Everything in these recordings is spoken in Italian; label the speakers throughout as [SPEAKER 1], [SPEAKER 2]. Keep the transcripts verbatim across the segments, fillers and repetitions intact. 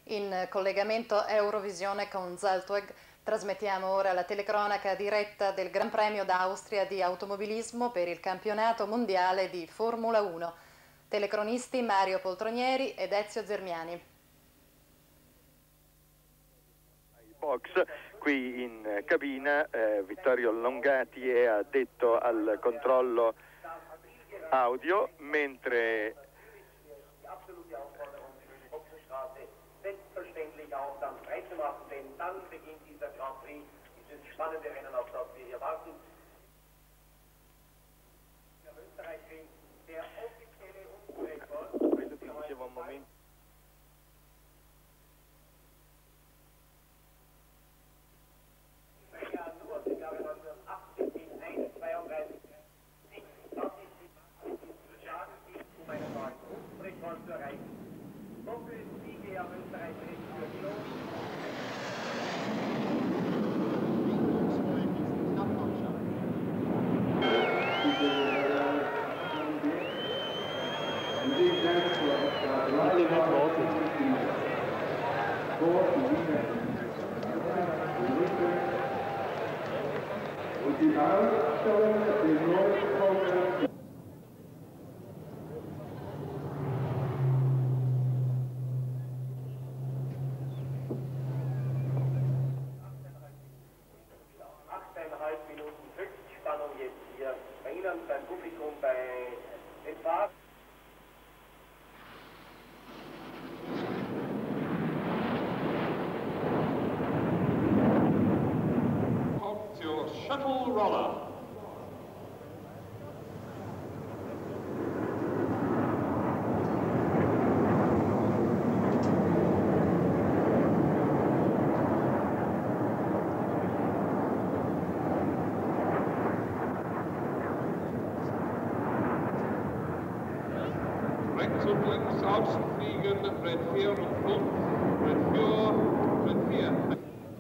[SPEAKER 1] In collegamento Eurovisione con Zaltweg trasmettiamo ora la telecronaca diretta del Gran Premio d'Austria di automobilismo per il campionato mondiale di Formula uno. Telecronisti Mario Poltronieri ed Ezio Zermiani.
[SPEAKER 2] Box qui in cabina, eh, Vittorio Longati è addetto al controllo audio, mentre
[SPEAKER 3] selbstverständlich auch dann freizumachen, denn dann beginnt dieser Grand Prix, dieses spannende Rennen, auf das wir hier warten. Der Österreich-Ring, der offizielle Unfallrekord.
[SPEAKER 2] quello che dicevo un momento.
[SPEAKER 3] Ja, nur, ich glaube neunzehnhundertachtzig in eins zweiunddreißig. Das ist die Schaden, um einen neuen Unfallrekord zu erreichen. Doppelsiege am Österreich-Ring für Kilo.
[SPEAKER 4] Und die Ausstellung der neuen Programm.
[SPEAKER 3] achteinhalb Minuten Höchstspannung jetzt hier bei Ihnen beim Publikum bei den Fahrern.
[SPEAKER 5] Your shuttle roller. Rechts und links außen fliegen, Brett vier und fünf, Brett vier, Brett vier.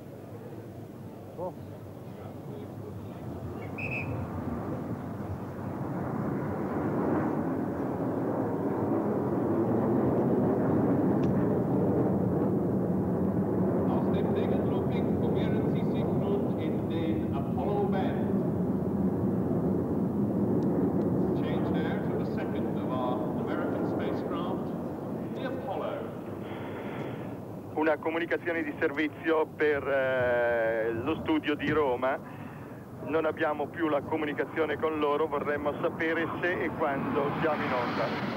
[SPEAKER 2] Una comunicazione di servizio per eh, lo studio di Roma. Non abbiamo più la comunicazione con loro, vorremmo sapere se e quando siamo in onda.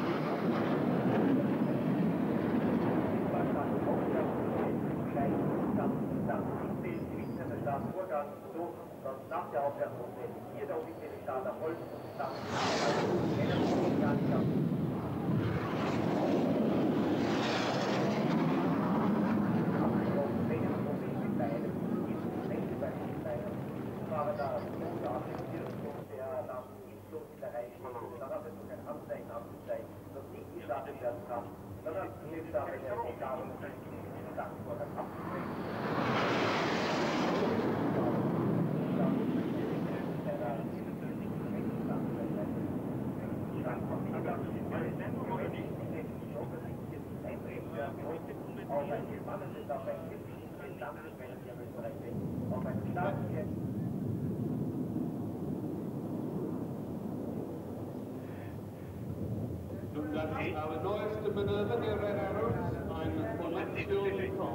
[SPEAKER 5] Our neueste Manöver der Renneros, eine Kollektion von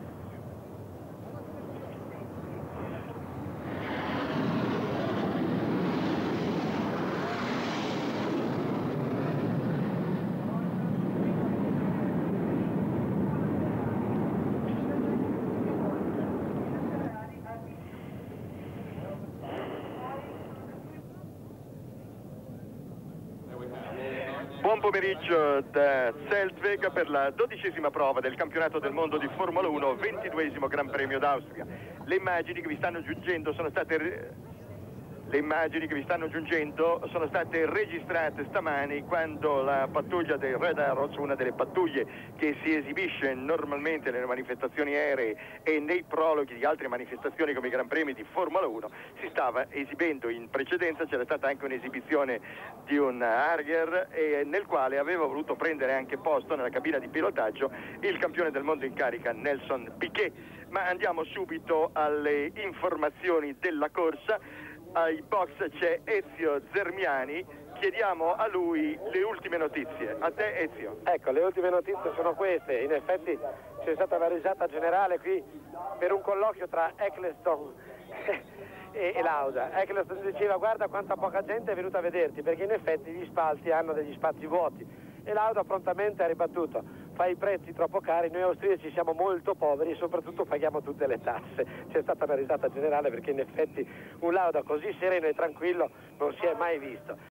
[SPEAKER 2] Buon pomeriggio da Zaltweg per la dodicesima prova del campionato del mondo di Formula uno, ventiduesimo Gran Premio d'Austria. Le immagini che vi stanno giungendo sono state Le immagini che vi stanno giungendo sono state registrate stamani quando la pattuglia dei Red Arrows, una delle pattuglie che si esibisce normalmente nelle manifestazioni aeree e nei prologhi di altre manifestazioni come i Gran Premi di Formula uno, si stava esibendo in precedenza. C'era stata anche un'esibizione di un Harrier e nel quale aveva voluto prendere anche posto nella cabina di pilotaggio il campione del mondo in carica Nelson Piquet. Ma andiamo subito alle informazioni della corsa. Ai box c'è Ezio Zermiani, chiediamo a lui le ultime notizie. A te Ezio.
[SPEAKER 6] Ecco, le ultime notizie sono queste. In effetti c'è stata una risata generale qui per un colloquio tra Eccleston e, e Lauda. Eccleston diceva: guarda quanta poca gente è venuta a vederti, perché in effetti gli spalti hanno degli spazi vuoti. E Lauda prontamente ha ribattuto: fai i prezzi troppo cari, noi austriaci siamo molto poveri e soprattutto paghiamo tutte le tasse. C'è stata una risata generale perché in effetti un Lauda così sereno e tranquillo non si è mai visto.